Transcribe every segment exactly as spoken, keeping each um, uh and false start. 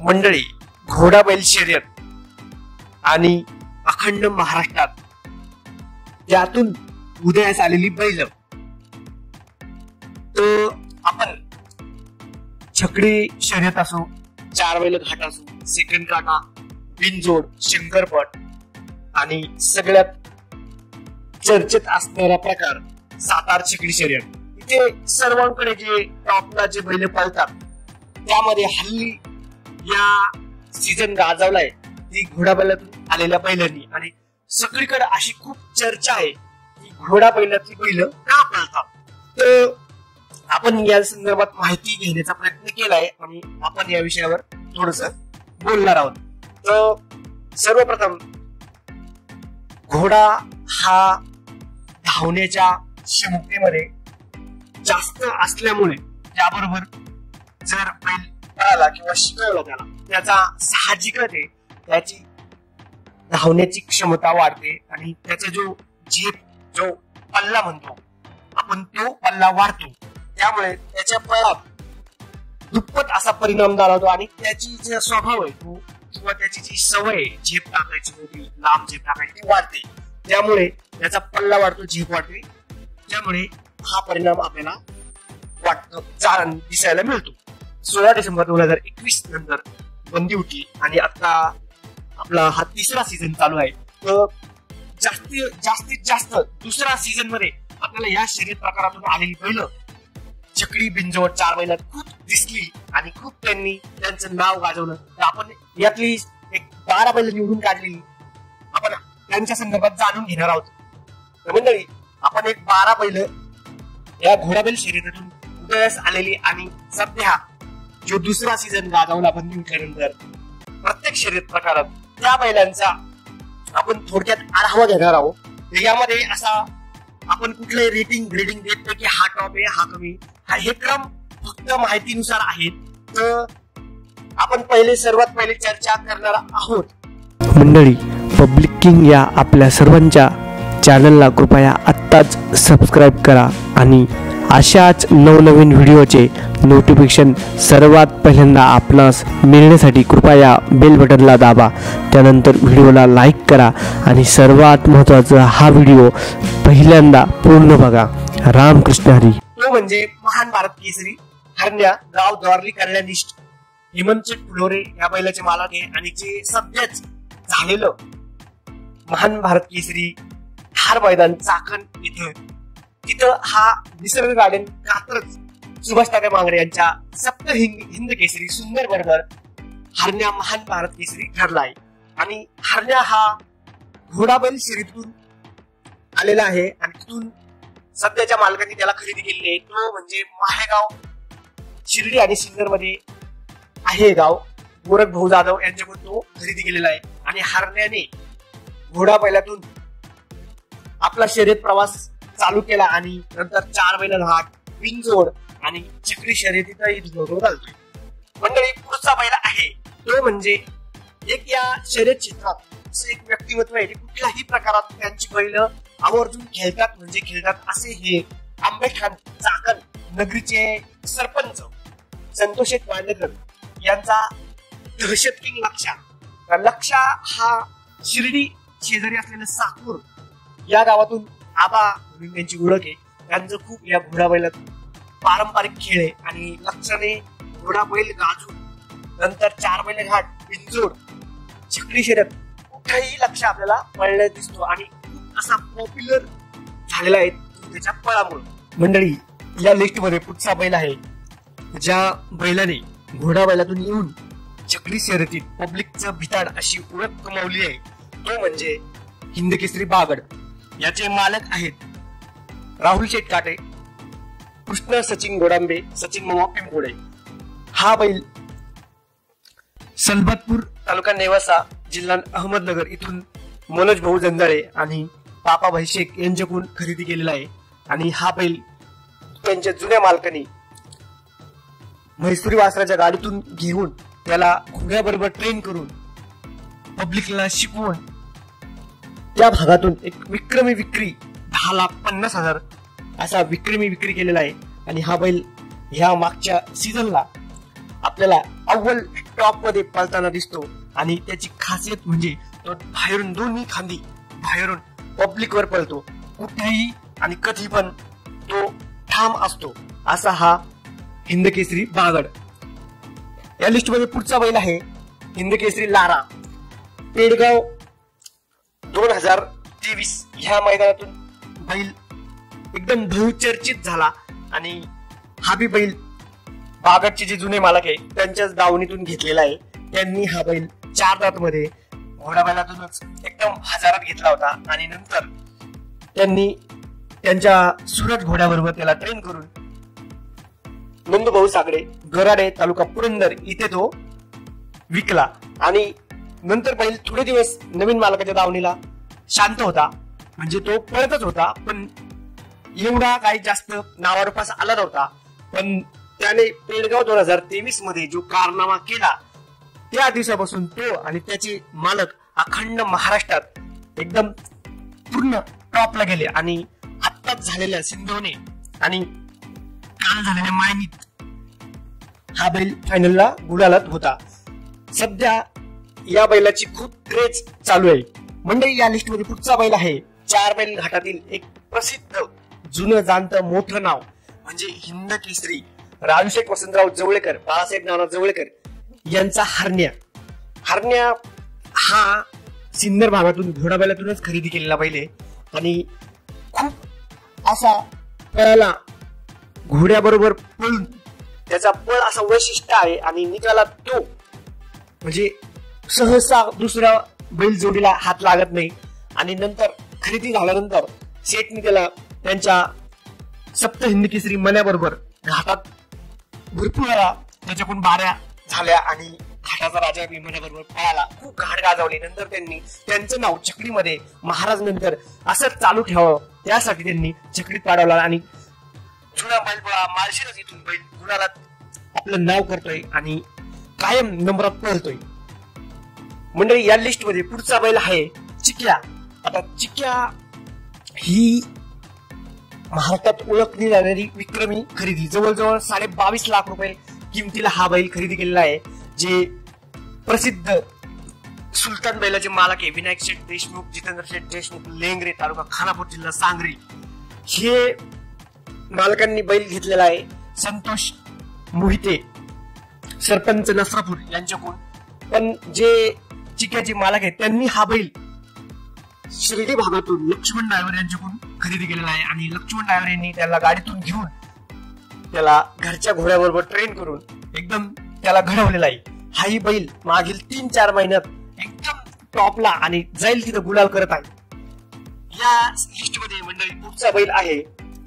मंडळी, घोडा बैल शर्यत आणि अखंड महाराष्ट्रात त्यातून उदयास आलेली बैल, तर आपण छकडी शर्यत असो, चार बैल घाट असो, सेकंड काटा, बिनजोड, शंकरपट आणि सगळ्यात चर्चेत असणारा प्रकार सातार छकडी शर्यत, इथे सर्वांकडे जे टॉपला जे बैल पळतात त्यामध्ये हल्ली या सीझन गाजवलाय ती घोडा बैलातून आलेल्या बैलांनी, आणि सगळीकडे अशी खूप चर्चा आहे की घोडा बैलातली बैल का पळतात. तर आपण या संदर्भात माहिती घेण्याचा प्रयत्न केलाय आणि आपण या विषयावर थोडस बोलणार आहोत. तर सर्वप्रथम घोडा हा धावण्याच्या क्षमतेमध्ये जास्त असल्यामुळे त्याबरोबर जर बैल पळाला किंवा शिकवला त्याला, त्याचा साहजिकच आहे त्याची धावण्याची क्षमता वाढते आणि त्याचा जो झेप, जो पल्ला म्हणतो आपण, तो पल्ला वाढतो. त्यामुळे त्याच्या पळात दुप्पट असा परिणाम जाणवतो आणि त्याची जो स्वभाव आहे तो किंवा त्याची जी सवय आहे झेप टाकायची, मोठी लांब झेप टाकायची, ती वाढते. त्यामुळे त्याचा पल्ला वाढतो, झेप वाढते. त्यामुळे हा परिणाम आपल्याला वाटतो, दिसायला मिळतो. सोळा डिसेंबर दोन हजार एकवीस नंतर बंदी होती आणि आता आपला हा तिसरा सीझन चालू आहे. तर जास्तीत जास्तीत जास्त दुसरा सीझन मध्ये आपल्याला या शर्यत प्रकारातून आलेली बैल छकडी, बिनजोड, चार बैलात खूप दिसली आणि खूप त्यांनी त्यांचं नाव गाजवलं. तर आपण यातली एक बारा बैल निवडून काढलेली आपण त्यांच्या संदर्भात जाणून घेणार आहोत. तर मंडळी, आपण एक बारा बैल या घोडाबैल शर्यतीतून उदयास आलेली आणि सध्या जो दुसरा सीझन गाजवला बंदी उठल्यानंतर प्रत्येक शर्यत प्रकारात त्या बैलांचा आपण थोडक्यात आढावा घेणार आहोत. यामध्ये असा आपण कुठलंही रेटिंग ग्रेडिंग देत नाही की हा टॉप आहे, हा कमी, हा हे क्रम फक्त माहितीनुसार आहेत. तर आपण पहिले सर्वात पहिले चर्चा करणार आहोत. मंडळी, पब्लिक किंग या आपल्या सर्वांच्या चॅनलला कृपया आत्ताच सबस्क्राईब करा आणि अशाच नवनवीन व्हिडिओचे नोटिफिकेशन सर्वात पहिल्यांदा आपणास मिळण्यासाठी कृपया बेल बटनला दाबा. त्यानंतर व्हिडिओला लाईक करा आणि सर्वात महत्त्वाचा हा व्हिडिओ पहिल्यांदा पूर्ण बघा. रामकृष्ण हरी. तो म्हणजे महान भारत केसरी हरण्या, गाव द्वारली, कल्याणिष्ठ हेमंत फुलोरे या बैलाचे मालक आहे. आणि जे सध्याच झालेलं महान भारत केसरी ठार मैदान चाकण इथं, तिथं हा निसर्ग गार्डन कात्रज सुभाष तात्या मांगडे यांच्या सप्त हिंद केसरी सुंदर बरोबर हरण्या महान भारत केसरी ठरला आहे. आणि हरण्या हा घोडाबैल शर्यतीतून आलेला आहे आणि तिथून सध्याच्या मालकांनी त्याला खरेदी केलेली आहे. तो म्हणजे माहेगाव, शिर्डी आणि सिन्नर मध्ये आहे गाव. गोरख भाऊ जाधव यांच्याकडून तो खरेदी केलेला आहे. आणि हरण्याने घोडाबैलातून आपला शर्यत प्रवास चालू केला आणि नंतर चार बैल घाट, बिनजोड आणि छकडी शर्यतीतही धुळवतो घालतोय. मंडळी, पुढचा बैल आहे तो म्हणजे एक या शर्यत क्षेत्रात असं एक व्यक्तिमत्व आहे, कुठल्याही प्रकारात त्यांची बैल आवर्जून खेळतात म्हणजे खेळतात असे हे आंबेठाण चाकण नगरीचे सरपंच संतोष मांडेकर यांचा दहशत किंग लक्षा. लक्षा हा शिर्डी शेजारी असलेलं साकूर या गावातून आबा म्हणून त्यांची ओळख आहे. त्यांचं खूप या घोडाबैलात पारंपरिक खेळ आहे आणि लक्षाने घोडाबैल गाजून नंतर चार बैल घाट, बिनजोड, छकडी शर्यत कुठेही लक्ष आपल्याला पळण्यात दिसतो आणि खूप असा पॉप्युलर झालेला आहे त्याच्या पळामुळे. मंडळी, या लिस्ट मध्ये पुढचा बैल आहे ज्या बैलाने घोडाबैलातून येऊन छकडी शर्यतीत पब्लिकचं भिताड अशी ओळख कमावली आहे. तो म्हणजे हिंद केसरी बागड. याचे मालक आहेत राहुल शेठ काटे, कृष्ण सचिन गोडांबे, सचिन मामा पिंपोडे. हा बैल सलबतपूर तालुका नेवासा जिल्हा अहमदनगर इथून मनोज भाऊ जंजाळे आणि पापा भाई शेख यांच्याकडून खरेदी केलेला आहे. आणि हा बैल त्यांच्या जुन्या मालकांनी म्हैसूरी वासराच्या गाडीतून घेऊन त्याला घोड्याबरोबर ट्रेन करून पब्लिकला शिकवून त्या भागातून एक विक्रमी विक्री दहा लाख पन्नास हजार असा विक्रमी विक्री केलेला आहे. आणि हा बैल ह्या मागच्या सीझनला आपल्याला अव्वल टॉप मध्ये पळताना दिसतो आणि त्याची खासियत म्हणजे तो बाहेरून दोन्ही खांदी बाहेरून पब्लिक वर पळतो, कुठेही आणि कधी पण तो ठाम असतो, असा हा हिंदकेसरी बागड. या लिस्ट मध्ये पुढचा बैल आहे हिंदकेसरी लारा. पेडगाव दोन हजार तेवीस ह्या मैदानातून बैल एकदम बहुचर्चित झाला आणि हा बी बैल बागडचे जे जुने मालक आहे त्यांच्याच दावणीतून घेतलेला आहे. त्यांनी हा बैल चार दात मध्ये घोडा बैलातूनच एकदम हजारात घेतला होता आणि नंतर त्यांनी त्यांच्या सुरत घोड्याबरोबर त्याला ट्रेन करून नंदूभाऊ सागडे गराडे तालुका पुरंदर इथे तो विकला आणि नंतर बैल थोडे दिवस नवीन मालकाच्या दावणीला शांत होता, म्हणजे तो पळतच होता पण एवढा काही जास्त नावारूपास आला नव्हता. पण त्याने पेडगाव दोन हजार तेवीस मध्ये जो कारनामा केला त्या दिवसापासून तो आणि त्याचे मालक अखंड महाराष्ट्रात एकदम पूर्ण टॉपला गेले आणि आत्ताच झालेल्या सिंधवणे आणि काल झालेल्या मायनीत हा बैल फायनलला गुलालात होता. सध्या या बैलाची खूप क्रेज चालू आहे. मंडळी, या लिस्ट मध्ये पुढचा बैल आहे चार बैल घाटातील एक प्रसिद्ध जुनं जाणतं मोठं नाव म्हणजे हिंदकेसरी राजूशेठ वसंतराव जवळेकर, बाळासाहेब नाना जवळेकर यांचा हरण्या. हरण्या हा सिन्नर भागातून घोडा बैलातूनच खरेदी केलेला बैल आहे आणि खूप असा पळाला घोड्याबरोबर पळून त्याचा पळ असा वैशिष्ट्य आहे आणि निकाला तो म्हणजे सहसा दुसऱ्या बैल जोडीला हात लागत नाही. आणि नंतर खरेदी झाल्यानंतर शेठने त्याला त्यांच्या सप्त हिंदकेसरी मन्याबरोबर घाटात भरपूर वेळा त्याच्याकडून बाऱ्या झाल्या आणि घाटाचा राजा मन्याबरोबर पळाला, खूप घाट गाजवले. नंतर त्यांनी त्यांचं नाव चकडीमध्ये महाराज नंतर असं चालू ठेवावं त्यासाठी त्यांनी चकडीत पाडवला आणि जुना बैल माळशिरस इथून बैल गुणाला आपलं नाव करतोय आणि कायम नंबरात पळतोय. मंडळी, या लिस्ट मध्ये पुढचा बैल आहे चिक्या. आता चिक्या ही महाराष्ट्रात ओळखली जाणारी विक्रमी खरेदी, जवळजवळ साडे बावीस लाख रुपये किमतीला हा बैल खरेदी केलेला आहे. जे प्रसिद्ध सुलतान बैलाचे मालक आहे विनायक शेठ देशमुख, जितेंद्र शेठ देशमुख, लेंगरे तालुका खानापूर जिल्हा सांगली, हे मालकांनी बैल घेतलेला आहे. संतोष मोहिते सरपंच नसरापूर यांच्याकडून. पण जे चिक्याचे मालक आहेत त्यांनी हा बैल शिर्डी भागातून लक्ष्मण ड्रायव्हर यांच्याकडून खरेदी केलेला आहे आणि लक्ष्मण ड्रायव्हर यांनी त्याला गाडीतून घेऊन त्याला घरच्या घोड्याबरोबर ट्रेन करून एकदम त्याला घडवलेला आहे. हाही बैल मागील तीन चार महिन्यात एकदम टॉपला आणि जाईल तिथं गुलाल करत आहे. या लिस्ट मध्ये मंडळी पुढचा बैल आहे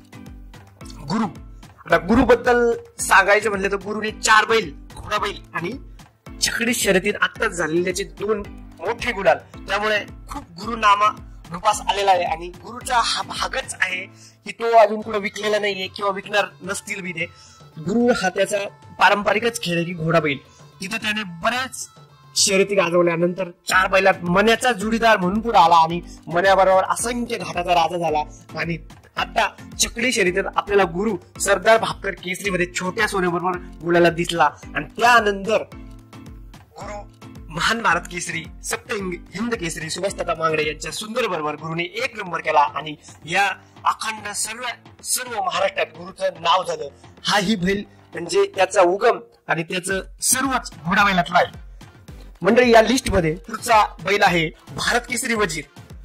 गुरु. आता गुरु बद्दल सांगायचं म्हणलं तर गुरुने चार बैल, घोडा बैल आणि छकडी शर्यतीत आत्ताच झालेले त्याचे दोन मोठे गुलाल, त्यामुळे खूप गुरु नामा रूपास आलेला आहे. आणि गुरुचा हा भागच आहे की तो अजून कुठं विकलेला नाहीये किंवा विकणार नसतील बी ते. गुरु हा त्याचा पारंपरिकच खेळ आहे की घोडा बैल. तिथं त्याने बऱ्याच शर्यती गाजवल्यानंतर चार बैलात मन्याचा जुडीदार म्हणून पुढे आला आणि मन्याबरोबर असंख्य घाटाचा राजा झाला. आणि आता चकडी शर्यतीत आपल्याला गुरु सरदार भापकर केसरी मध्ये छोट्या सोन्याबरोबर गुलाला दिसला आणि त्यानंतर गुरु महान भारत केसरी, सप्त हिंद केसरी सुभाषदादा मांगडे यांच्या सुंदर बरोबर गुरुने एक नंबर केला आणि या अखंड सर्व सर्व महाराष्ट्रात गुरुचं नाव झालं. हा ही बैल म्हणजे त्याचा उगम आणि त्याचं सर्वच घोडा बैलातला आहे. मंडळी, या लिस्ट मध्ये पुढचा बैल आहे भारत केसरी वजीर.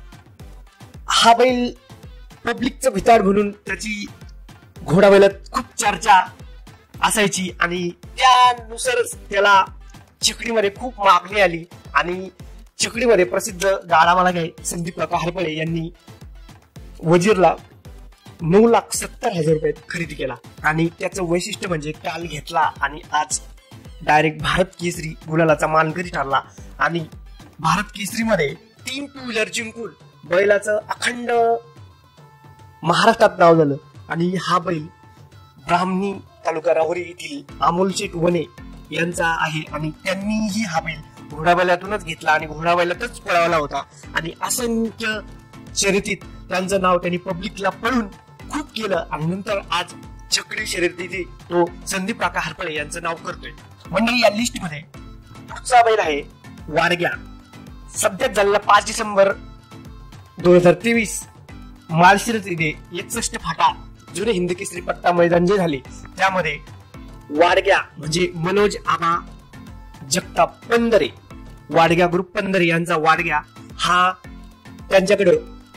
हा बैल पब्लिकचं भिताड म्हणून त्याची घोडा बैलात खूप चर्चा असायची आणि त्यानुसारच त्याला चकडीमध्ये खूप मागणी आली आणि चकडीमध्ये प्रसिद्ध गाडा मला काय संदीप काका हरपळे यांनी वजीरला नऊ लाख सत्तर हजार रुपये खरेदी केला. आणि त्याचं वैशिष्ट्य म्हणजे काल घेतला आणि आज डायरेक्ट भारत केसरी गुलालाचा मानकरी ठरला. आणि भारत केसरी मध्ये तीन टू व्हीलर जिंकून बैलाचं अखंड महाराष्ट्रात नाव झालं. आणि हा बैल ब्राह्मणी तालुका राहुरी येथील अमोल शेठ वने यांचा आहे आणि त्यांनीही हा बैल घोडा बैलातूनच घेतला आणि घोडा बैलातच पळवला होता. आणि असंख्य शर्यतीत त्यांचं नाव त्यांनी पब्लिकला पळून खूप केलं आणि नंतर आज चकडी शर्यतीत तो संदीप काका हरपळे यांचं नाव करतोय. मंडळी, या लिस्ट मध्ये पुढचा बैल आहे वाडग्या. सध्याच झालेला पाच डिसेंबर दोन हजार तेवीस माळशिरस येथे एकसष्ट फाटा जुने हिंद केसरी पट्टा मैदान जे झाले त्यामध्ये वाडग्या म्हणजे मनोज आबा जगताप पंधरे, वाडग्या ग्रुप पंधरे यांचा वाडग्या हा त्यांच्याकडे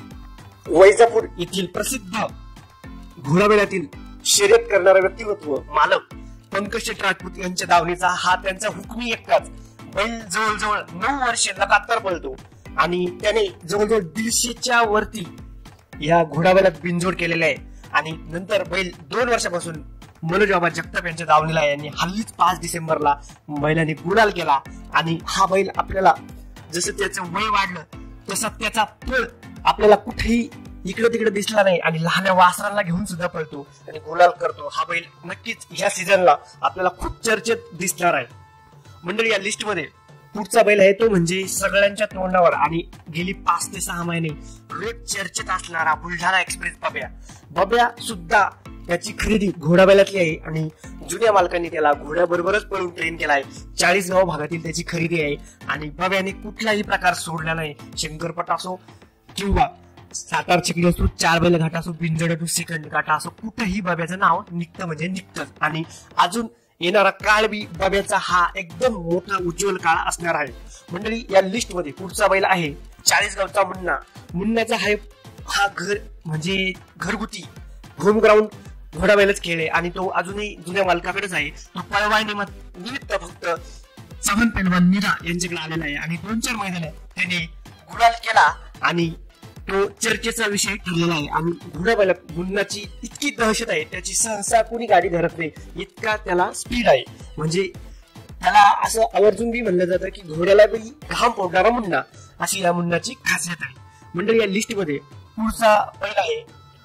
वैजापूर येथील प्रसिद्ध घोडाबैलातील शर्यत करणारा व्यक्तिमत्व मालक पंकज राजपूत यांच्या दावणीचा हा त्यांचा हुकमी एकटाच बैल जवळजवळ नऊ वर्षे लगातार पळतो आणि त्याने जवळजवळ दीडशेच्या वरती या घोडाबैलात बिनजोड केलेला आहे. आणि नंतर बैल दोन वर्षापासून मनोज बाबा जगताप यांच्या दावणीला आहे आणि हल्लीच पाच डिसेंबरला बैलाने गुलाल केला. आणि हा बैल आपल्याला जसं त्याचं वय वाढलं तसा त्याचा पळ आपल्याला कुठेही इकडे तिकडे दिसला नाही आणि लहान वासरांना घेऊन सुद्धा पळतो आणि गुलाल करतो. हा बैल नक्कीच ह्या सीझनला आपल्याला खूप चर्चेत दिसणार आहे. मंडळी, या लिस्ट मध्ये पुढचा बैल आहे तो म्हणजे सगळ्यांच्या तोंडावर आणि गेली पाच ते सहा महिने रोज चर्चेत असणारा बुलढाणा एक्सप्रेस बब्या. बब्या सुद्धा त्याची खरेदी घोडाबैलातली आहे आणि जुन्या मालकांनी त्याला घोड्याबरोबरच पळून ट्रेन केलाय. चाळीसगाव भागातील त्याची खरेदी आहे आणि बब्याने कुठलाही प्रकार सोडला नाही. शंकरपट असो किंवा सातार चिखली असो, चार बैल घाट असो, बिंजड असो, सेकंड घाट असो, कुठेही बब्याचं नाव निघतं म्हणजे निघतंच. आणि अजून येणारा काळ बी बब्याचा हा एकदम मोठा उज्ज्वल काळ असणार आहे. मंडळी, या लिस्ट मध्ये पुढचा बैल आहे चाळीसगावचा मुन्ना. मुन्नाचा हा हा घर म्हणजे घरगुती होम ग्राउंड घोडाबैलच खेळ आणि तो अजूनही जुन्या मालकाकडेच आहे. तो पळवाय निमित्त फक्त चव्हाण पैलवान मीरा यांच्याकडे आलेला आहे आणि दोन चार महिन्याने त्याने गुलाल केला आणि तो चर्चेचा विषय ठरलेला आहे. आणि घोडाबैलात मुन्नाची इतकी दहशत आहे, त्याची सहसा कोणी गाडी धरत नाही, इतका त्याला स्पीड आहे. म्हणजे त्याला असं आवर्जून बी म्हणलं जातं की घोड्याला बी घाम फोडणारा मुन्ना, अशी या मुन्नाची खासियत आहे. मंडळी, या लिस्ट मध्ये पुढचा बैल आहे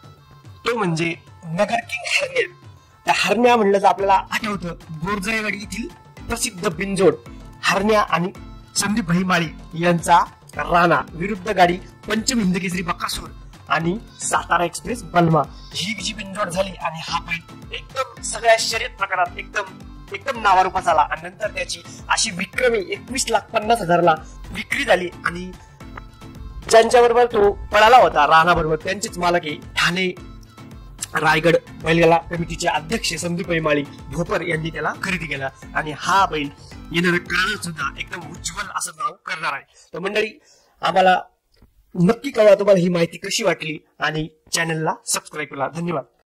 तो म्हणजे नगर किंग हरण्या. त्या हरण्या म्हणलं तर आपल्याला आठवतं बोरजळेवाडी येथील प्रसिद्ध बिनजोड हरण्या आणि संदीप भाई माळी यांचा राणा विरुद्ध गाडी पंचम हिंद केसरी बकासूर आणि सातारा एक्सप्रेस बलमा ही जी बिनजोड झाली आणि हा बैल एकदम सगळ्या शर्यत प्रकारात एकदम एकदम नावारूपास आला आणि नंतर त्याची अशी विक्रमी एकवीस लाख पन्नास हजारला विक्री झाली. आणि ज्यांच्याबरोबर तो पळाला होता राणा बरोबर त्यांचेच मालक आहे ठाणे रायगड बैलगाडा कमिटीचे अध्यक्ष संदीप माळी भोपर यांनी त्याला खरेदी केला आणि हा बैल येणाऱ्या काळात सुद्धा एकदम उज्ज्वल असं नाव करणार आहे. तर मंडळी, आम्हाला नक्की कळवा तुम्हाला ही माहिती कशी वाटली आणि चॅनलला सबस्क्राईब करा. धन्यवाद.